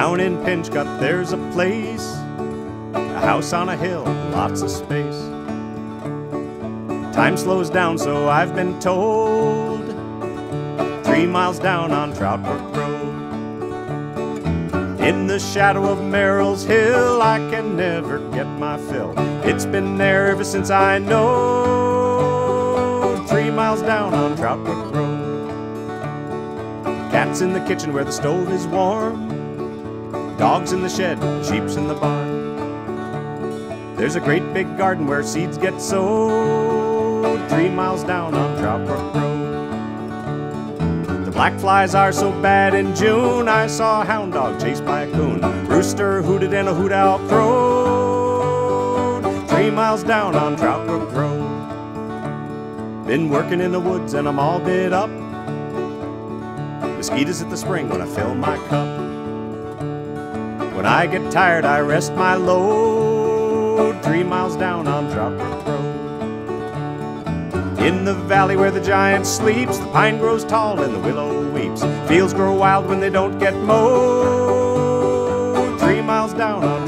Down in Pinchgut there's a place, a house on a hill, lots of space. Time slows down, so I've been told, 3 miles down on Trout Brook Road. In the shadow of Merrill's Hill, I can never get my fill. It's been there ever since I know, 3 miles down on Trout Brook Road. Cats in the kitchen where the stove is warm, dogs in the shed, sheep's in the barn. There's a great big garden where seeds get sowed, 3 miles down on Trout Brook Road. The black flies are so bad in June, I saw a hound dog chased by a coon. Rooster hooted and a hoot owl crowed, 3 miles down on Trout Brook Road. Been working in the woods and I'm all bit up, mosquitoes at the spring when I fill my cup. When I get tired I rest my load, 3 miles down on Trout Brook Road. In the valley where the giant sleeps, the pine grows tall and the willow weeps. Fields grow wild when they don't get mowed, 3 miles down on